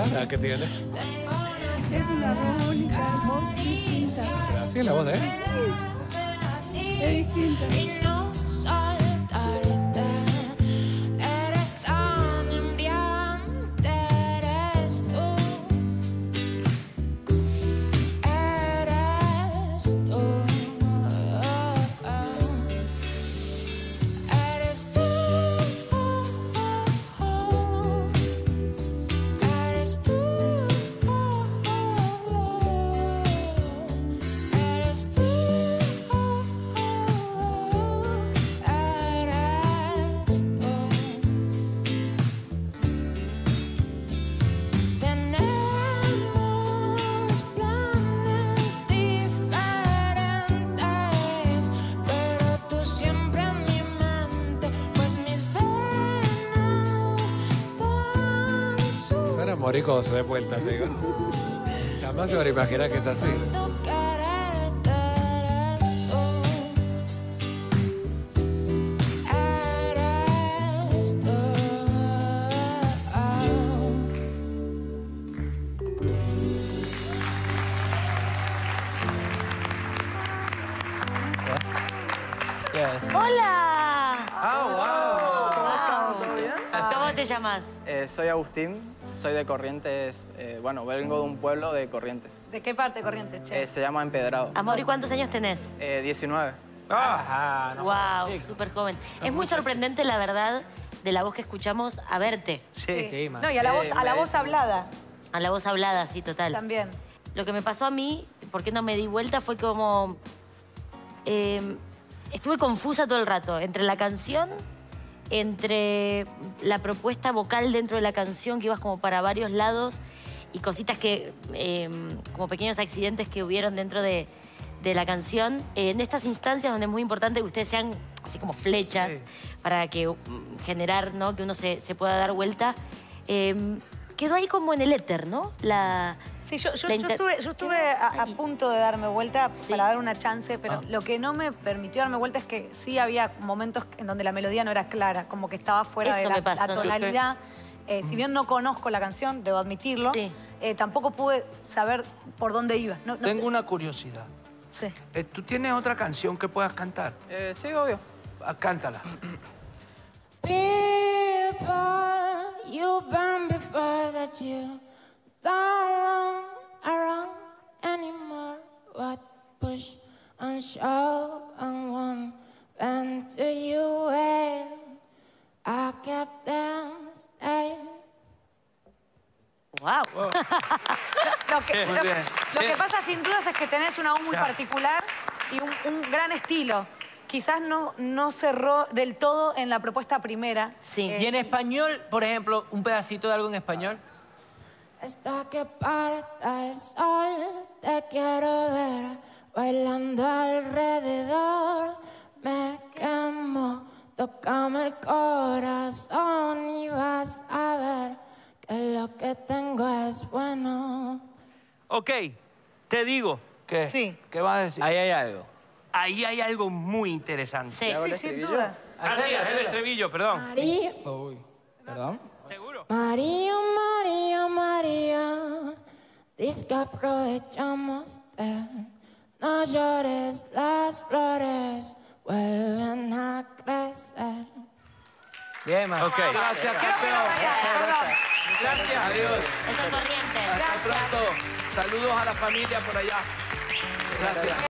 ¿La que tiene? Es una única voz distinta. Así es la voz de él. Es distinta. Y no soltarte. Eres tan embriagante, eres tú. Eres tú. Eres tú. Eres tú. Eres tú. Eres tú. Tenemos planes diferentes, pero tú siempre en mi mente, pues mis venas tan suaves. Suena morico cuando se dé vuelta, te digo. Jamás se van a imaginar que está así. ¡Hola! wow. ¿Cómo te llamas? Soy Agustín, soy de Corrientes. Bueno, vengo de un pueblo de Corrientes. ¿De qué parte, Corrientes, che? Se llama Empedrado. Amor, ¿y cuántos años tenés? 19. Wow, súper joven. Es muy sorprendente, la verdad, de la voz que escuchamos a verte. Sí. No, y a la voz hablada A la voz hablada, sí, total. también. Lo que me pasó a mí, por qué no me di vuelta, fue como... estuve confusa todo el rato entre la canción, entre la propuesta vocal dentro de la canción, que ibas como para varios lados, y cositas que, como pequeños accidentes que hubieron dentro de la canción. En estas instancias donde es muy importante que ustedes sean así como flechas para que generar, ¿no? Que uno se pueda dar vuelta. Quedó ahí como en el éter, ¿no? Sí, yo estuve a punto de darme vuelta para dar una chance, pero lo que no me permitió darme vuelta es que sí había momentos en donde la melodía no era clara, como que estaba fuera de la tonalidad. Si bien no conozco la canción, debo admitirlo, tampoco pude saber por dónde iba. Tengo una curiosidad. Sí. ¿Tú tienes otra canción que puedas cantar? Sí, obvio. Cántala. People you've been before that you don't run around anymore. What push and shove and one went to you and I kept them staying. ¡Wow! Lo que pasa sin dudas es que tenés una voz muy particular y un gran estilo. Quizás no cerró del todo en la propuesta primera. Sí. Y en español, por ejemplo, un pedacito de algo en español. Hasta que parta el sol, te quiero ver bailando alrededor. Me quemo, tócame el corazón y vas a ver que lo que tengo es bueno. Ok, te digo. ¿Qué? Sí. ¿Qué vas a decir? Ahí hay algo. Ahí hay algo muy interesante. Sí. Sí, sin dudas. Así es, el estribillo, perdón. María, Uy, ¿perdón? ¿Seguro? María, María, María, dice que aprovechamos de no llores, las flores vuelven a crecer. Bien, man. Ok. Gracias, campeón. Gracias. Adiós. Esa corriente. Hasta pronto. Saludos a la familia por allá. Gracias.